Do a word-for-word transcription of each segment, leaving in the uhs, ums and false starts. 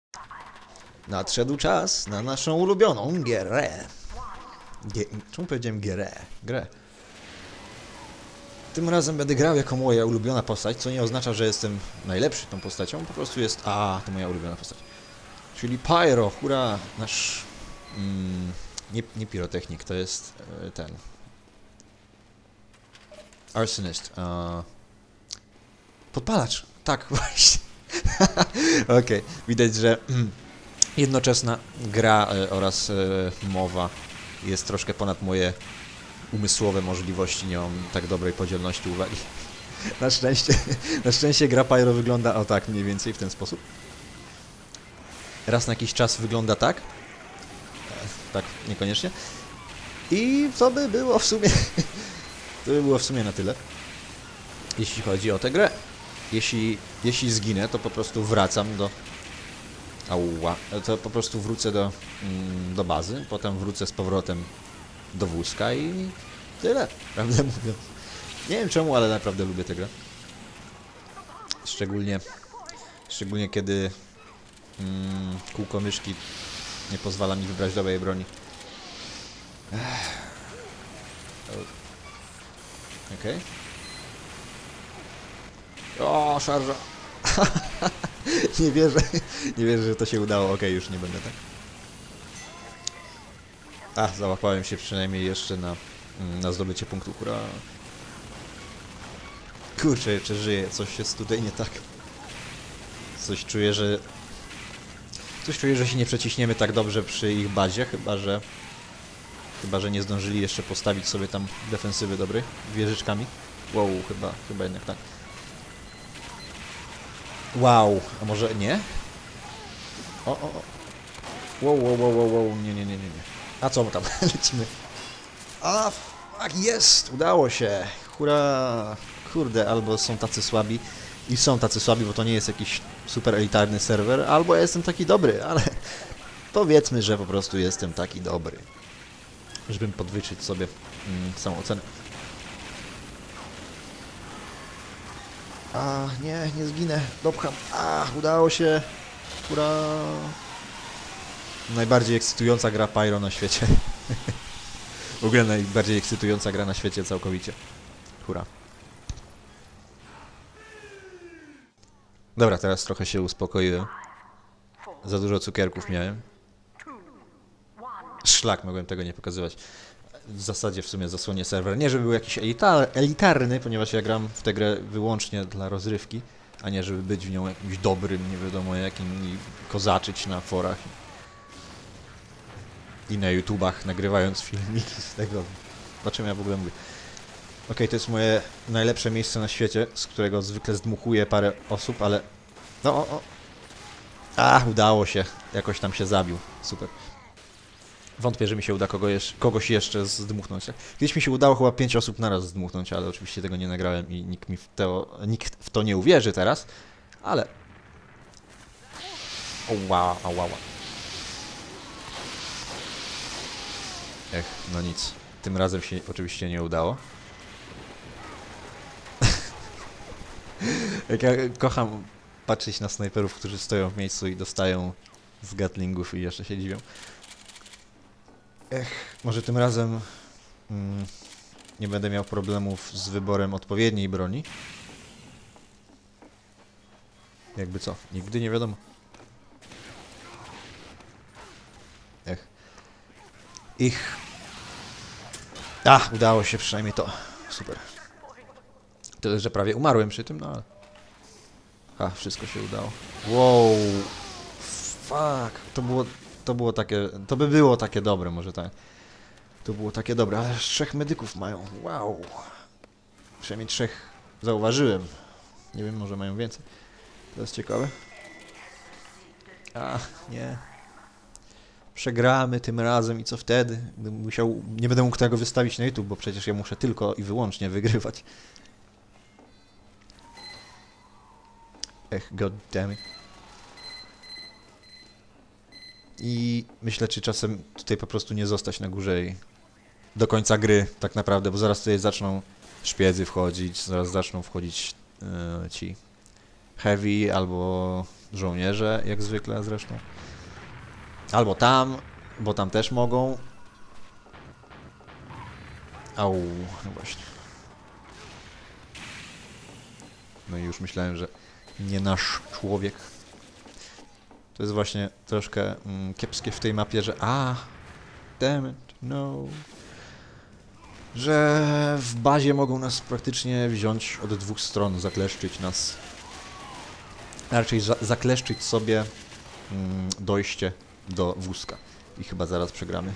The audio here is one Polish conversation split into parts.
Nadszedł czas na naszą ulubioną gierę. Gie Czemu powiedziałem gierę? Grę. Tym razem będę grał jako moja ulubiona postać, co nie oznacza, że jestem najlepszy tą postacią, po prostu jest... A, to moja ulubiona postać. Czyli Pyro, hura, nasz... Mm, nie, nie pirotechnik, to jest e, ten... Arsonist. Uh, podpalacz, tak, właśnie. Okej, okay. Widać, że mm, jednoczesna gra e, oraz e, mowa jest troszkę ponad moje umysłowe możliwości, nie mam tak dobrej podzielności uwagi. Na szczęście, na szczęście gra Pyro wygląda o tak mniej więcej w ten sposób. Raz na jakiś czas wygląda tak. E, tak, niekoniecznie. I to by było w sumie... to by było w sumie na tyle, jeśli chodzi o tę grę. Jeśli, jeśli zginę, to po prostu wracam do... Ała. To po prostu wrócę do, mm, do bazy, potem wrócę z powrotem do wózka i tyle, prawdę mówiąc. Nie wiem czemu, ale naprawdę lubię tę grę. Szczególnie, szczególnie kiedy mm, kółko myszki nie pozwala mi wybrać dobrej broni. Okej. Okay. O, szarża! nie wierzę, nie wierzę, że to się udało. Okej, okay, już nie będę tak. A, załapałem się przynajmniej jeszcze na, na zdobycie punktu, hura. Kurczę, jeszcze żyję, coś jest tutaj nie tak. Coś czuję, że... Coś czuję, że się nie przeciśniemy tak dobrze przy ich bazie, chyba że... Chyba, że nie zdążyli jeszcze postawić sobie tam defensywy dobrej, wieżyczkami. Wow, chyba, chyba jednak tak. Wow, a może nie? O, o, o. Wow, wow, wow, wow, wow, nie, nie, nie, nie, nie. A co tam, lecimy. A, tak jest, udało się. Hurra. Kurde, albo są tacy słabi i są tacy słabi, bo to nie jest jakiś super elitarny serwer, albo ja jestem taki dobry, ale powiedzmy, że po prostu jestem taki dobry, żeby podwyższyć sobie mm, samą ocenę. A, nie, nie zginę, dopcham. A, udało się. Hurra. Najbardziej ekscytująca gra Pyro na świecie. W ogóle najbardziej ekscytująca gra na świecie całkowicie. Hurra. Dobra, teraz trochę się uspokoiłem. Za dużo cukierków miałem. Szlak, mogłem tego nie pokazywać. W zasadzie w sumie zasłonię serwer. Nie, żeby był jakiś elitar elitarny, ponieważ ja gram w tę grę wyłącznie dla rozrywki, a nie żeby być w nią jakimś dobrym, nie wiadomo jakim, i kozaczyć na forach i na YouTubach, nagrywając filmiki z tego. O czym ja w ogóle mówię? Okej, okay, to jest moje najlepsze miejsce na świecie, z którego zwykle zdmuchuję parę osób, ale... No, o, o. A, udało się. Jakoś tam się zabił. Super. Wątpię, że mi się uda kogo jeż kogoś jeszcze zdmuchnąć. Kiedyś mi się udało chyba pięć osób naraz zdmuchnąć, ale oczywiście tego nie nagrałem i nikt mi w to, nikt w to nie uwierzy teraz, ale... O, wow, o, wow. Ech, no nic. Tym razem się oczywiście nie udało. Jak ja kocham patrzeć na snajperów, którzy stoją w miejscu i dostają z gatlingów i jeszcze się dziwią. Ech, może tym razem mm, nie będę miał problemów z wyborem odpowiedniej broni. Jakby co? Nigdy nie wiadomo. Ech. Ich. A, udało się przynajmniej to. Super. Tyle, że prawie umarłem przy tym, no ale... Ha, wszystko się udało. Wow. Fuck. To było... To było takie... To by było takie dobre, może tak. To było takie dobre, ale trzech medyków mają. Wow. Przynajmniej trzech zauważyłem. Nie wiem, może mają więcej. To jest ciekawe. A, nie. Przegramy tym razem i co wtedy? Będę musiał... Nie będę mógł tego wystawić na YouTube, bo przecież ja muszę tylko i wyłącznie wygrywać. Ech, god damn it. I myślę, czy czasem tutaj po prostu nie zostać na górze i do końca gry tak naprawdę, bo zaraz tutaj zaczną szpiedzy wchodzić, zaraz zaczną wchodzić yy, ci heavy, albo żołnierze, jak zwykle zresztą. Albo tam, bo tam też mogą. Au, no właśnie. No i już myślałem, że nie nasz człowiek. To jest właśnie troszkę mm, kiepskie w tej mapie, że a, damn it, no. Że w bazie mogą nas praktycznie wziąć od dwóch stron, zakleszczyć nas. A raczej za zakleszczyć sobie mm, dojście do wózka. I chyba zaraz przegramy.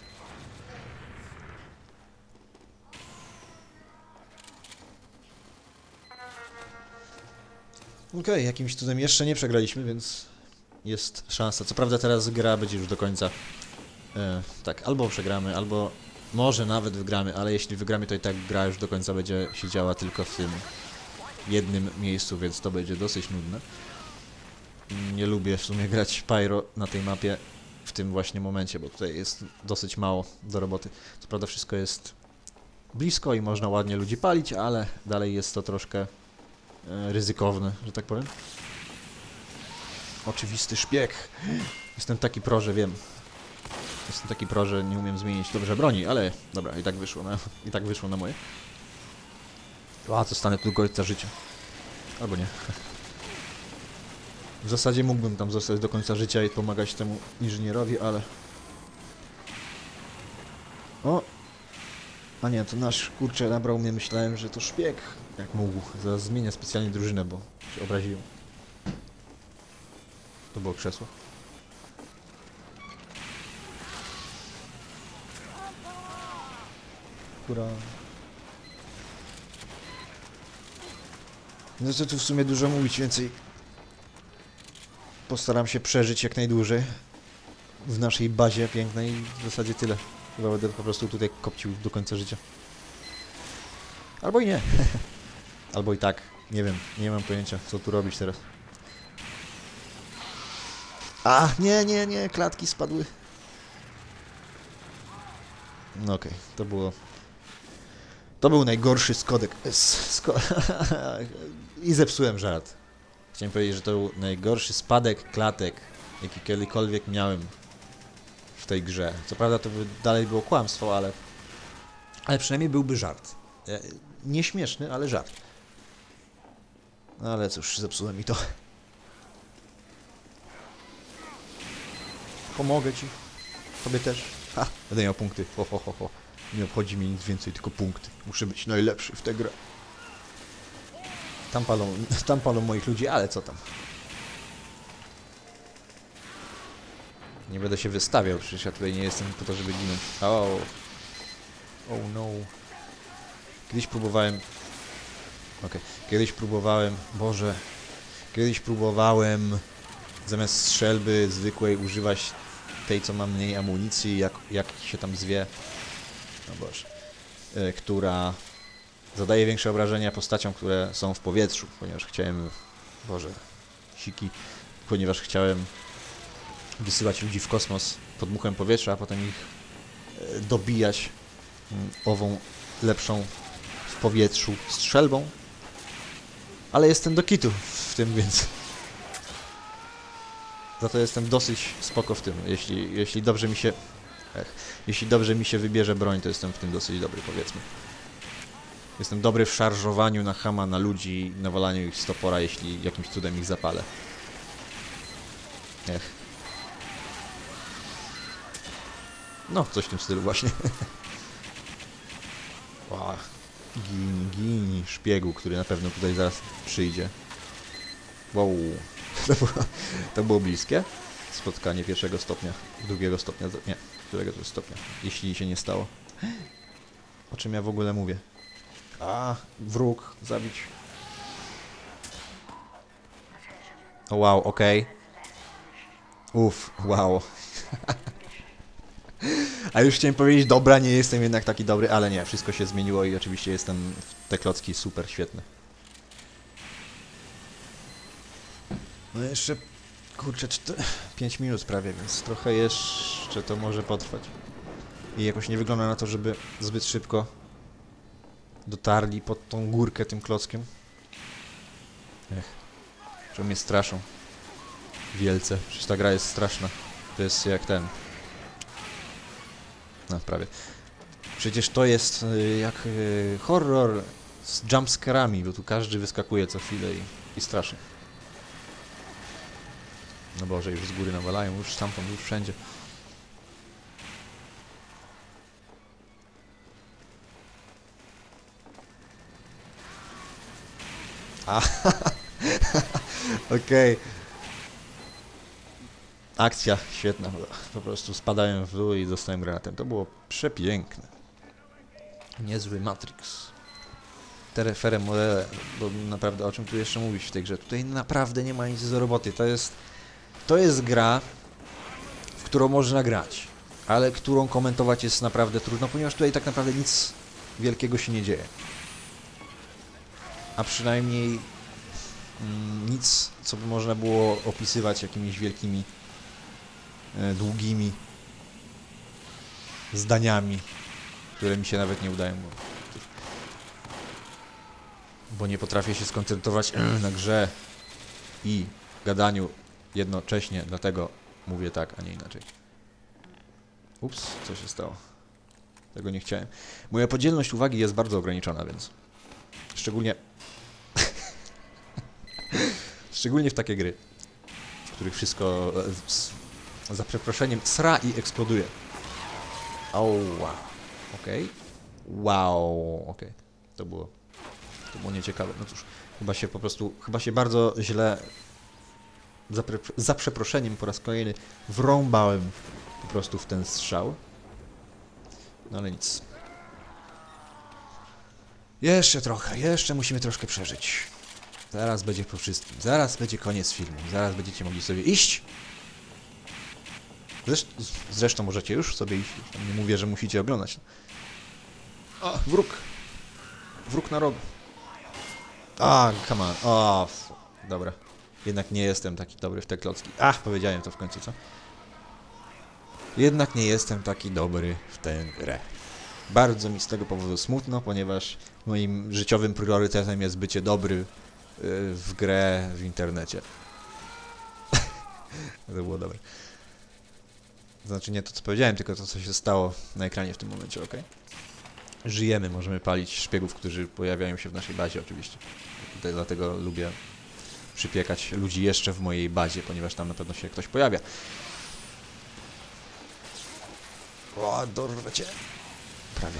Okej, okay, jakimś cudem jeszcze nie przegraliśmy, więc jest szansa. Co prawda teraz gra będzie już do końca. E, tak, albo przegramy, albo może nawet wygramy, ale jeśli wygramy, to i tak gra już do końca będzie się działa tylko w tym jednym miejscu, więc to będzie dosyć nudne. Nie lubię w sumie grać Pyro na tej mapie w tym właśnie momencie, bo tutaj jest dosyć mało do roboty. Co prawda wszystko jest blisko i można ładnie ludzi palić, ale dalej jest to troszkę e, ryzykowne, że tak powiem. Oczywisty szpieg. Jestem taki pro, że wiem. Jestem taki pro, że nie umiem zmienić dobrze broni, ale dobra, i tak wyszło na, i tak wyszło na moje. A, zostanę tu do końca życia. Albo nie. W zasadzie mógłbym tam zostać do końca życia i pomagać temu inżynierowi, ale... O! A nie, to nasz, kurczę, nabrał mnie, myślałem, że to szpieg. Jak mógł. Zaraz zmienię specjalnie drużynę, bo się obraziłem. To było krzesło. Kura. No to tu w sumie dużo mówić, więcej postaram się przeżyć jak najdłużej w naszej bazie pięknej i w zasadzie tyle. Chyba będę po prostu tutaj kopcił do końca życia. Albo i nie. Albo i tak. Nie wiem, nie mam pojęcia, co tu robić teraz. A, nie, nie, nie, klatki spadły. No okej, okay, to było... To był najgorszy skodek... Sko I zepsułem żart. Chciałem powiedzieć, że to był najgorszy spadek klatek, jaki kiedykolwiek miałem w tej grze. Co prawda to by dalej było kłamstwo, ale... Ale przynajmniej byłby żart. Nieśmieszny, ale żart. No ale cóż, zepsułem i to. Pomogę ci. Tobie też. Ha, będę miał punkty. Ho, ho, ho, ho. Nie obchodzi mnie nic więcej, tylko punkty. Muszę być najlepszy w tę grę. Tam palą, tam palą moich ludzi, ale co tam? Nie będę się wystawiał, przecież ja tutaj nie jestem po to, żeby ginąć. Oh. Oh no. Kiedyś próbowałem... Okej. Okay. Kiedyś próbowałem... Boże. Kiedyś próbowałem zamiast strzelby zwykłej używać tej, co ma mniej amunicji, jak, jak się tam zwie. No Boże. Yy, która zadaje większe obrażenia postaciom, które są w powietrzu, ponieważ chciałem... Boże. Siki. Ponieważ chciałem wysyłać ludzi w kosmos pod muchem powietrza, a potem ich yy, dobijać yy, ową lepszą w powietrzu strzelbą. Ale jestem do kitu w tym, więc... Za to jestem dosyć spoko w tym. Jeśli, jeśli dobrze mi się... Ech, jeśli dobrze mi się wybierze broń, to jestem w tym dosyć dobry, powiedzmy. Jestem dobry w szarżowaniu na chama, na ludzi, nawalaniu ich z topora, jeśli jakimś cudem ich zapalę. Ech. No, coś w tym stylu właśnie. Wow. Gin, gin, szpiegu, który na pewno tutaj zaraz przyjdzie. Wow. To było, to było bliskie. Spotkanie pierwszego stopnia, drugiego stopnia, nie, którego to jest stopnia, jeśli się nie stało. O czym ja w ogóle mówię? A, wróg, zabić. O wow, okej. Okay. Uff, wow. A już chciałem powiedzieć, dobra, nie jestem jednak taki dobry, ale nie, wszystko się zmieniło i oczywiście jestem w te klocki super świetne. No jeszcze, kurczę, pięć minut prawie, więc trochę jeszcze to może potrwać. I jakoś nie wygląda na to, żeby zbyt szybko dotarli pod tą górkę tym klockiem. Ech. Że mnie straszą. Wielce. Przecież ta gra jest straszna. To jest jak ten... No, prawie. Przecież to jest y, jak y, horror z jumpscarami, bo tu każdy wyskakuje co chwilę i, i straszy. No Boże, już z góry nawalają, już stamtąd, już wszędzie. A, okej. Okay. Akcja świetna, po prostu spadałem w dół i dostałem granatem. To było przepiękne. Niezły Matrix. Terefere modele, bo naprawdę o czym tu jeszcze mówić w tej grze? Tutaj naprawdę nie ma nic do roboty. To jest, to jest gra, w którą można grać, ale którą komentować jest naprawdę trudno, ponieważ tutaj tak naprawdę nic wielkiego się nie dzieje. A przynajmniej mm, nic, co by można było opisywać jakimiś wielkimi, e, długimi zdaniami, które mi się nawet nie udają, bo, bo nie potrafię się skoncentrować na grze i gadaniu jednocześnie, dlatego mówię tak, a nie inaczej. Ups, co się stało? Tego nie chciałem. Moja podzielność uwagi jest bardzo ograniczona, więc szczególnie szczególnie w takie gry, w których wszystko e, za przeproszeniem sra i eksploduje. Oła. Okej. Okay. Wow. Okej. Okay. To było to było nieciekawe. No cóż, chyba się po prostu, chyba się bardzo źle za, pre, za przeproszeniem po raz kolejny wrąbałem po prostu w ten strzał. No ale nic. Jeszcze trochę, jeszcze musimy troszkę przeżyć. Zaraz będzie po wszystkim. Zaraz będzie koniec filmu. Zaraz będziecie mogli sobie iść. Zresztą, zresztą możecie już sobie iść. Nie mówię, że musicie oglądać. O, wróg. Wróg na rogu. A, come on. O, dobra. Jednak nie jestem taki dobry w te klocki. Ach, powiedziałem to w końcu, co? Jednak nie jestem taki dobry w tę grę. Bardzo mi z tego powodu smutno, ponieważ moim życiowym priorytetem jest bycie dobry w grę w internecie. To było dobre. Znaczy nie to, co powiedziałem, tylko to, co się stało na ekranie w tym momencie, ok? Żyjemy, możemy palić szpiegów, którzy pojawiają się w naszej bazie, oczywiście. Tutaj dlatego lubię przypiekać ludzi jeszcze w mojej bazie, ponieważ tam na pewno się ktoś pojawia. O, dorwę cię. Prawie.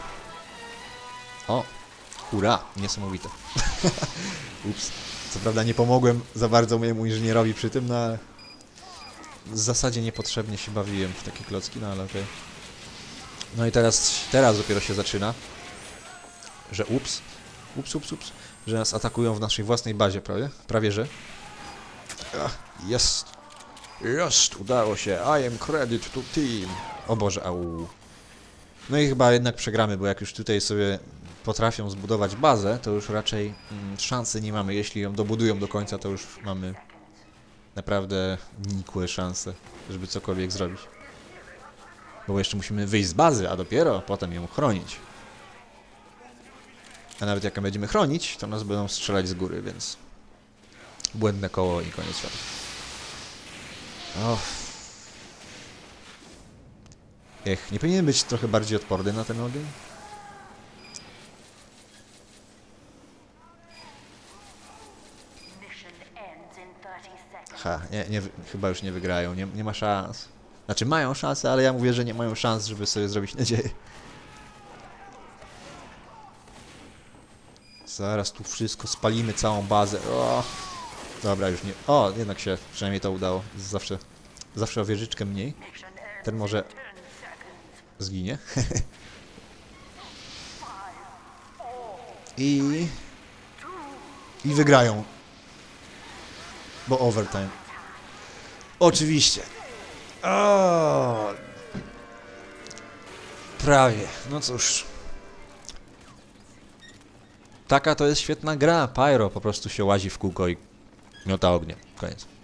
O! Hurra! Niesamowite. Ups. Co prawda nie pomogłem za bardzo mojemu inżynierowi przy tym, no ale w zasadzie niepotrzebnie się bawiłem w takie klocki, no ale okej. Okay. No i teraz, teraz dopiero się zaczyna, że ups, ups, ups, ups, że nas atakują w naszej własnej bazie, prawie, prawie że. Ach, jest, jest, udało się, I am credit to team. O Boże, au. No i chyba jednak przegramy, bo jak już tutaj sobie potrafią zbudować bazę, to już raczej mm, szansy nie mamy. Jeśli ją dobudują do końca, to już mamy naprawdę nikłe szanse, żeby cokolwiek zrobić. Bo jeszcze musimy wyjść z bazy, a dopiero potem ją chronić. A nawet jak ją będziemy chronić, to nas będą strzelać z góry, więc błędne koło i koniec świata. Och. Ech, nie powinien być trochę bardziej odporny na ten ogień? Ha, nie, nie, chyba już nie wygrają, nie, nie ma szans. Znaczy mają szansę, ale ja mówię, że nie mają szans, żeby sobie zrobić nadzieję. Zaraz tu wszystko spalimy, całą bazę. O! Dobra, już nie... O, jednak się przynajmniej to udało. Zawsze, zawsze o wieżyczkę mniej. Ten może zginie. I... I wygrają. Bo overtime. Oczywiście. O! Prawie. No cóż. Taka to jest świetna gra. Pyro po prostu się łazi w kółko i miota ognie. Koniec.